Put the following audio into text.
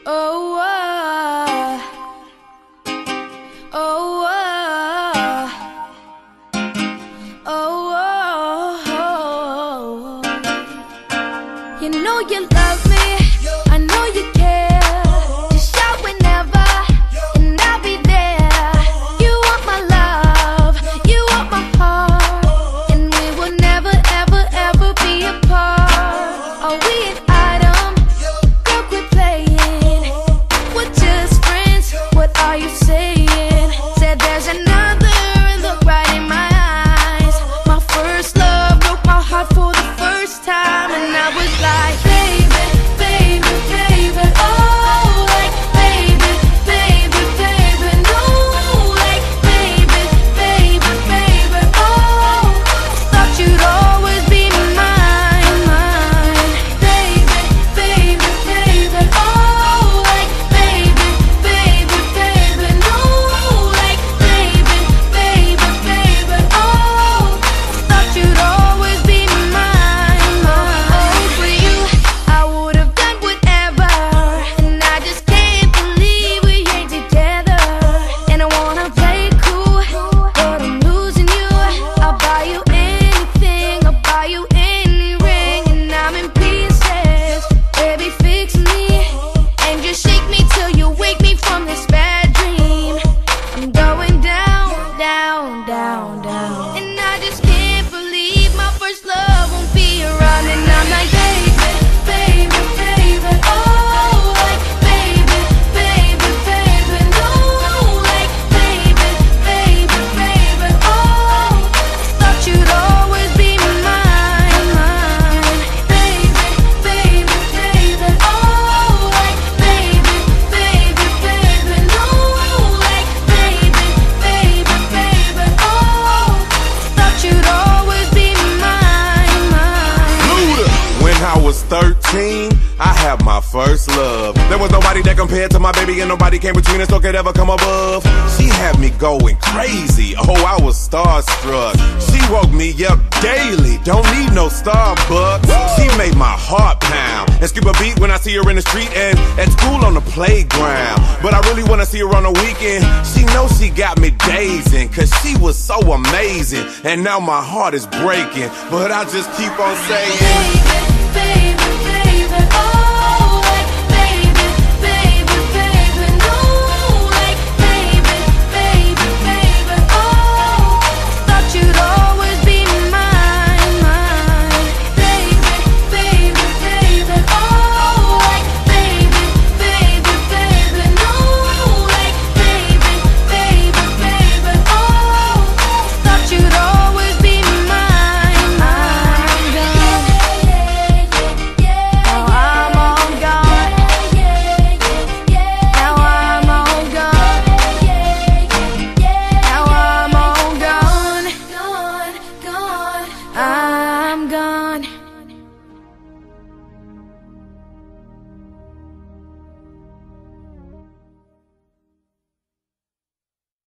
Oh, oh, oh, oh. You know you love me, I know you care. Just shout whenever, and I'll be there. You want my love, you want my heart, and we will never, ever, ever be apart. Are we an item? Girl, quit playing. We're just friends, what are you saying? Said there's another, and look right in my eyes. My first love broke my heart for the first time, and I was like, baby, baby, baby, oh, like, baby, baby, baby, no, like, baby, baby, baby, oh, thought you'd always be mine, mine, baby, baby, baby, oh, like, baby, baby, baby, no, like, baby, baby, baby, oh, thought you'd always be mine, mine. Oh, for you, I would've done whatever, and I just can't believe we ain't together. And I wanna play cool, but I'm losing you. I'll buy you anything, I'll buy you any ring, and I'm in pieces. Baby, fix me, and just shake me till you wake me from this bad dream. I'm going down, down, down, down, and I just can't believe my first love won't be around. And I'm like, baby, baby, baby, oh, like, baby, baby, baby, no, like, baby, baby, baby, oh, thought you'd always be mine, mine, baby, baby, baby, oh, like, baby, baby, baby, no, like, baby, baby, baby, oh, thought you'd always be mine, mine. Luda. When I was 13, I had my first love. There was nobody that compared to my baby, and nobody came between us or could ever come above. She had me going crazy, oh, I was starstruck. She woke me up daily, don't need no Starbucks. She made my heart pound and skip a beat when I see her in the street and at school on the playground. But I really wanna see her on the weekend. She knows she got me dazing, cause she was so amazing. And now my heart is breaking, but I just keep on saying, Baby,